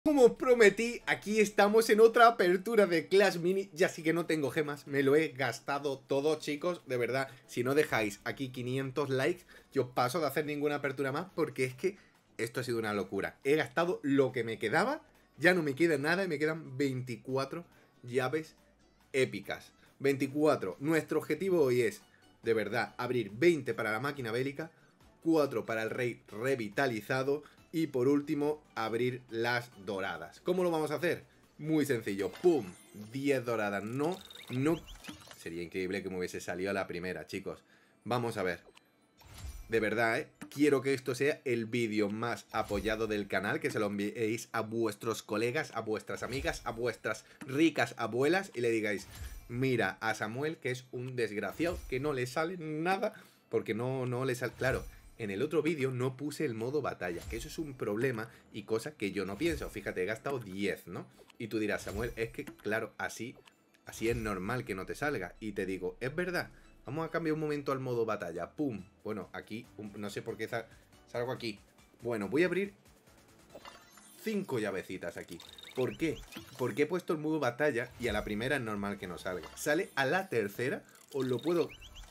Como os prometí, aquí estamos en otra apertura de Clash Mini. Ya sí que no tengo gemas, me lo he gastado todo, chicos. De verdad, si no dejáis aquí 500 likes, yo paso de hacer ninguna apertura más, porque es que esto ha sido una locura. He gastado lo que me quedaba, ya no me queda nada y me quedan 24 llaves épicas. 24. Nuestro objetivo hoy es, de verdad, abrir 20 para la máquina bélica, 4 para el rey revitalizado y por último abrir las doradas. ¿Cómo lo vamos a hacer? Muy sencillo. ¡Pum! 10 doradas. No. Sería increíble que me hubiese salido a la primera, chicos. Vamos a ver. De verdad, quiero que esto sea el vídeo más apoyado del canal, que se lo enviéis a vuestros colegas, a vuestras amigas, a vuestras ricas abuelas y le digáis: mira a Samuel, que es un desgraciado, que no le sale nada, porque no le sale... Claro, en el otro vídeo no puse el modo batalla, que eso es un problema y cosa que yo no pienso. Fíjate, he gastado 10, ¿no? Y tú dirás: Samuel, es que, claro, así es normal que no te salga. Y te digo, es verdad. Vamos a cambiar un momento al modo batalla. ¡Pum! Bueno, aquí, no sé por qué salgo aquí. Bueno, voy a abrir 5 llavecitas aquí. ¿Por qué? Porque he puesto el modo batalla y a la primera es normal que no salga. Sale a la tercera, os lo puedo...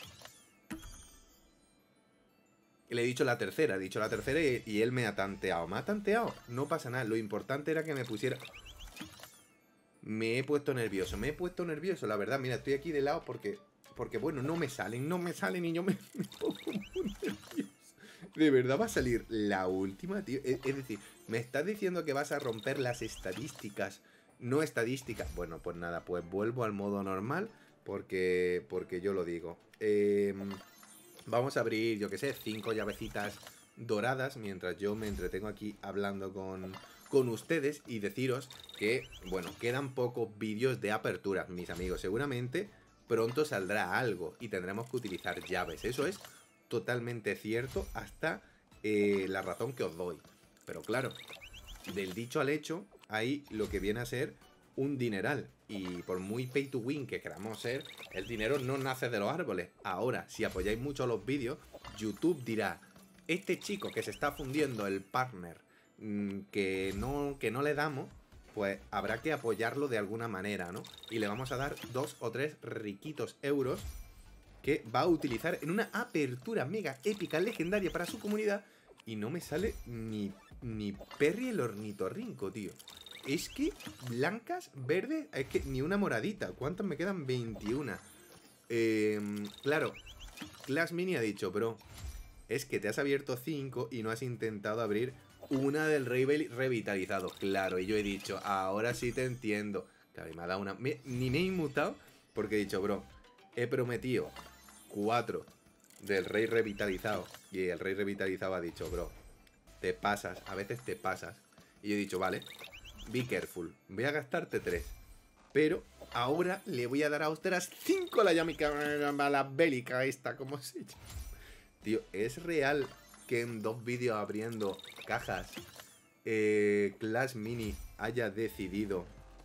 Le he dicho la tercera, y él me ha tanteado. ¿Me ha tanteado? No pasa nada, lo importante era que me pusiera... Me he puesto nervioso, la verdad. Mira, estoy aquí de lado porque bueno, no me salen y yo me pongo muy nervioso. ¿De verdad va a salir la última, tío? Es decir, me estás diciendo que vas a romper las estadísticas, no estadísticas. Bueno, pues nada, pues vuelvo al modo normal porque yo lo digo. Vamos a abrir, yo que sé, 5 llavecitas doradas mientras yo me entretengo aquí hablando con ustedes y deciros que, bueno, quedan pocos vídeos de apertura, mis amigos. Seguramente pronto saldrá algo y tendremos que utilizar llaves. Eso es totalmente cierto hasta la razón que os doy. Pero claro, del dicho al hecho hay lo que viene a ser un dineral. Y por muy pay to win que queramos ser, el dinero no nace de los árboles. Ahora, si apoyáis mucho los vídeos, YouTube dirá: este chico que se está fundiendo el partner que no le damos, pues habrá que apoyarlo de alguna manera, ¿no? Y le vamos a dar 2 o 3 riquitos euros que va a utilizar en una apertura mega épica, legendaria para su comunidad. Y no me sale ni Perry el ornitorrinco, tío. Es que blancas, verdes, es que ni una moradita. ¿Cuántas me quedan? 21. Claro, Clash Mini ha dicho: bro, es que te has abierto 5 y no has intentado abrir una del rey revitalizado. Claro, y yo he dicho: ahora sí te entiendo. Claro, y me ha dado una... ni me he inmutado porque he dicho: bro, he prometido 4 del rey revitalizado. Y el rey revitalizado ha dicho: bro, te pasas, a veces te pasas. Y yo he dicho: vale, be careful, voy a gastarte 3. Pero ahora le voy a dar a ustedes 5 a la llamica, a la bélica esta, ¿cómo se llama? Tío, ¿es real que en 2 vídeos abriendo cajas Clash Mini haya decidido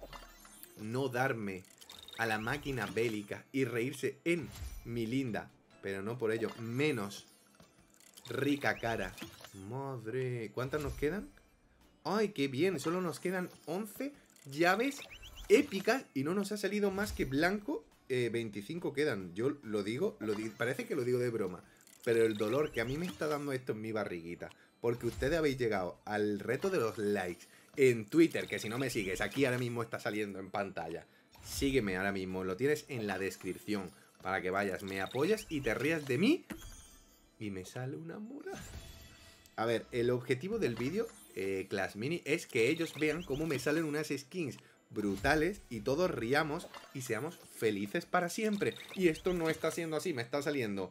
no darme a la máquina bélica y reírse en mi linda, pero no por ello menos rica cara? Madre, ¿cuántas nos quedan? ¡Ay, qué bien! Solo nos quedan 11 llaves épicas y no nos ha salido más que blanco. 25 quedan. Yo lo digo, parece que lo digo de broma, pero el dolor que a mí me está dando esto en mi barriguita, porque ustedes habéis llegado al reto de los likes en Twitter, que si no me sigues, aquí ahora mismo está saliendo en pantalla. Sígueme ahora mismo, lo tienes en la descripción, para que vayas, me apoyas y te rías de mí. Y me sale una morada. A ver, el objetivo del vídeo, Clash Mini, es que ellos vean cómo me salen unas skins brutales y todos riamos y seamos felices para siempre. Y esto no está siendo así, me está saliendo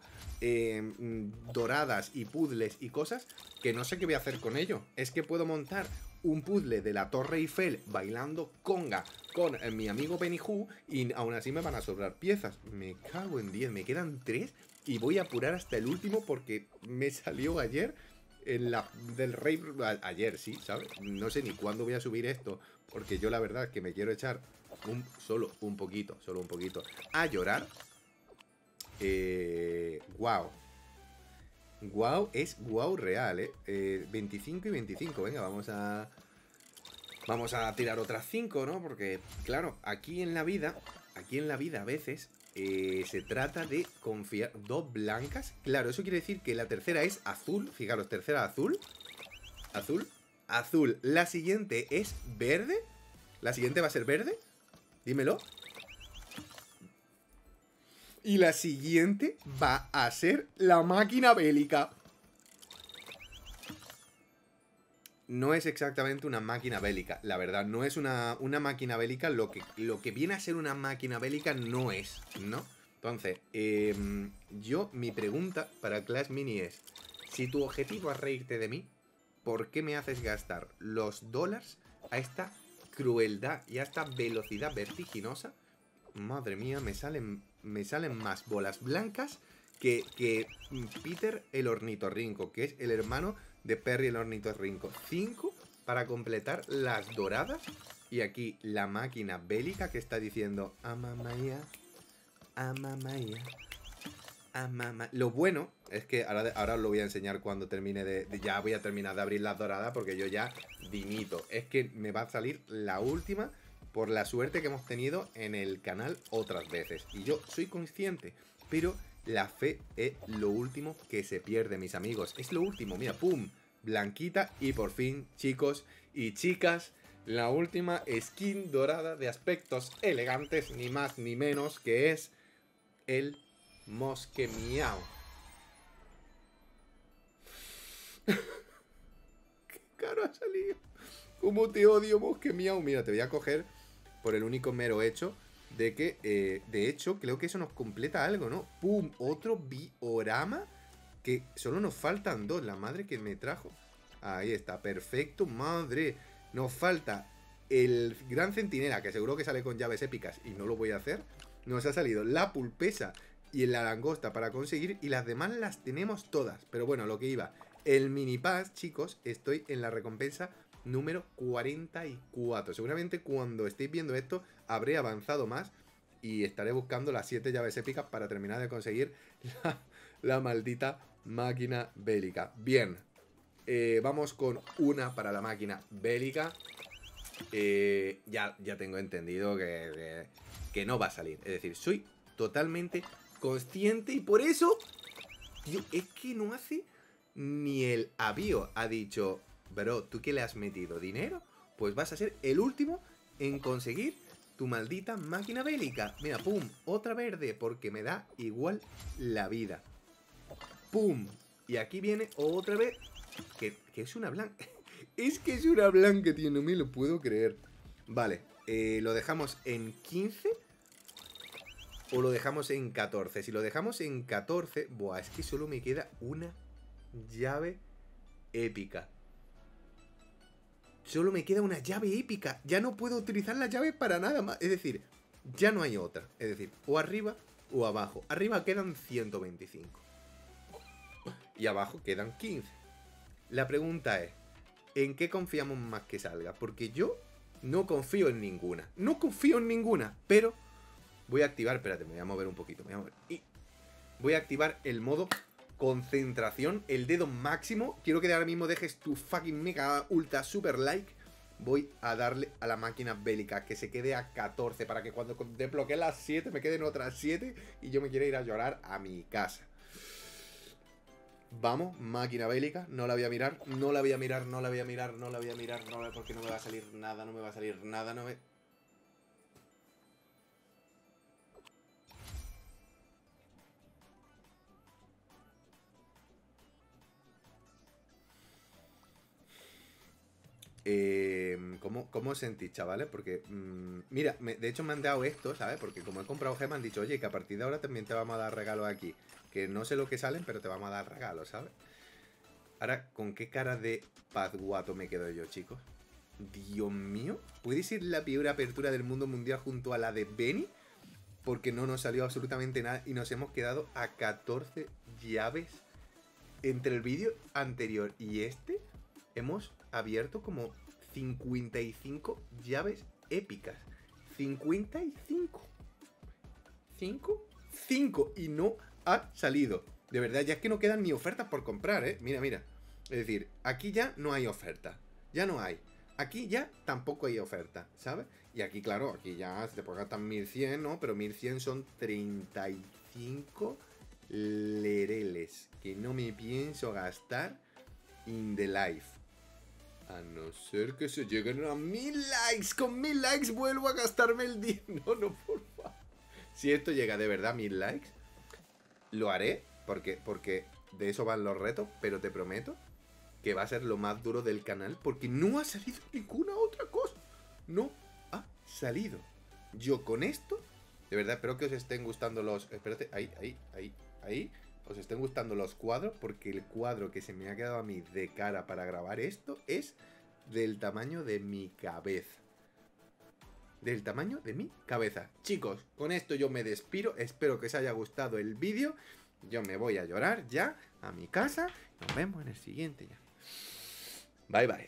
doradas y puzzles y cosas que no sé qué voy a hacer con ello. Es que puedo montar un puzzle de la Torre Eiffel bailando conga con mi amigo Benny Hu y aún así me van a sobrar piezas. Me cago en 10, me quedan 3 y voy a apurar hasta el último porque me salió ayer en la del rey. Ayer, sí, ¿sabes? No sé ni cuándo voy a subir esto, porque yo la verdad es que me quiero echar solo un poquito a llorar. Wow. Wow es wow real, 25 y 25. Venga, vamos a Vamos a tirar otras 5, ¿no? Porque, claro, aquí en la vida a veces se trata de confiar. 2 blancas. Claro, eso quiere decir que la tercera es azul. Fijaros, tercera azul. Azul. Azul. La siguiente es verde. La siguiente va a ser verde. Dímelo. Y la siguiente va a ser la máquina bélica. No es exactamente una máquina bélica, la verdad. No es una máquina bélica. Lo que viene a ser una máquina bélica no es, ¿no? Entonces, mi pregunta para Clash Mini es: si tu objetivo es reírte de mí, ¿por qué me haces gastar los dólares a esta crueldad y a esta velocidad vertiginosa? Madre mía, me salen más bolas blancas que Peter el ornitorrinco, que es el hermano de Perry el ornitorrinco. 5 para completar las doradas. Y aquí la máquina bélica que está diciendo Amamaya, Amamaya, Amamaya. Lo bueno es que ahora os lo voy a enseñar cuando termine ya voy a terminar de abrir las doradas, porque yo ya dimito. Es que me va a salir la última por la suerte que hemos tenido en el canal otras veces. Y yo soy consciente, pero la fe es lo último que se pierde, mis amigos. Es lo último, mira, pum, blanquita. Y por fin, chicos y chicas, la última skin dorada de aspectos elegantes, ni más ni menos, que es el Mosquemiao. Qué caro ha salido. Cómo te odio, Mosquemiao. Mira, te voy a coger por el único mero hecho de que, de hecho, creo que eso nos completa algo, ¿no? ¡Pum! Otro biorama, que solo nos faltan 2. La madre que me trajo. Ahí está, perfecto, madre. Nos falta el gran centinela, que seguro que sale con llaves épicas y no lo voy a hacer. Nos ha salido la pulpesa y la langosta para conseguir, y las demás las tenemos todas. Pero bueno, lo que iba, el mini pass, chicos, estoy en la recompensa número 44. Seguramente cuando estéis viendo esto habré avanzado más y estaré buscando las 7 llaves épicas para terminar de conseguir la maldita máquina bélica. Bien, vamos con una para la máquina bélica. Ya tengo entendido que no va a salir. Es decir, soy totalmente consciente y por eso, tío, es que no hace ni el avío. Ha dicho: bro, ¿tú qué le has metido? ¿Dinero? Pues vas a ser el último en conseguir tu maldita máquina bélica. Mira, pum, otra verde, porque me da igual la vida. Pum. Y aquí viene otra vez, que es una blanca. Es que es una blanca, tío, no me lo puedo creer. Vale, ¿lo dejamos en 15? ¿O lo dejamos en 14? Si lo dejamos en 14, buah, es que solo me queda una llave épica. Solo me queda una llave épica. Ya no puedo utilizar la llave para nada más. Es decir, ya no hay otra. Es decir, o arriba o abajo. Arriba quedan 125. Y abajo quedan 15. La pregunta es: ¿en qué confiamos más que salga? Porque yo no confío en ninguna. No confío en ninguna. Pero voy a activar... Espérate, me voy a mover un poquito. Y voy a activar el modo concentración, el dedo máximo. Quiero que ahora mismo dejes tu fucking mega ultra super like. Voy a darle a la máquina bélica, que se quede a 14, para que cuando desbloquee las 7 me queden otras 7 y yo me quiera ir a llorar a mi casa. Vamos, máquina bélica. No la voy a mirar, no la voy a mirar, no la voy a mirar, no la voy a mirar, no la... porque no me va a salir nada, no me va a salir nada, no me... ¿Cómo os sentís, chavales? Porque, mira, de hecho me han dado esto, ¿sabes? Porque como he comprado gemas, me han dicho: oye, que a partir de ahora también te vamos a dar regalos aquí. Que no sé lo que salen, pero te vamos a dar regalos, ¿sabes? Ahora, ¿con qué cara de pazguato me quedo yo, chicos? Dios mío, ¿puede ser la peor apertura del mundo mundial junto a la de Benny? Porque no nos salió absolutamente nada y nos hemos quedado a 14 llaves. Entre el vídeo anterior y este, hemos abierto como 55 llaves épicas. 55. 5 y no ha salido. De verdad, ya es que no quedan ni ofertas por comprar, ¿eh? Mira, mira. Es decir, aquí ya no hay oferta. Ya no hay. aquí ya tampoco hay oferta, ¿sabes? Y aquí, claro, aquí ya se te puede gastar 1100, ¿no? Pero 1100 son 35 lereles que no me pienso gastar in the life. A no ser que se lleguen a 1000 likes. Con 1000 likes vuelvo a gastarme el dinero. No, por favor. Si esto llega de verdad a 1000 likes, lo haré. Porque de eso van los retos. Pero te prometo que va a ser lo más duro del canal. Porque no ha salido ninguna otra cosa. No ha salido. Yo con esto, de verdad, espero que os estén gustando los... Espérate, ahí. Os estén gustando los cuadros, porque el cuadro que se me ha quedado a mí de cara para grabar esto es del tamaño de mi cabeza. Del tamaño de mi cabeza. Chicos, con esto yo me despido. Espero que os haya gustado el vídeo. Yo me voy a llorar ya a mi casa. Nos vemos en el siguiente ya. Bye, bye.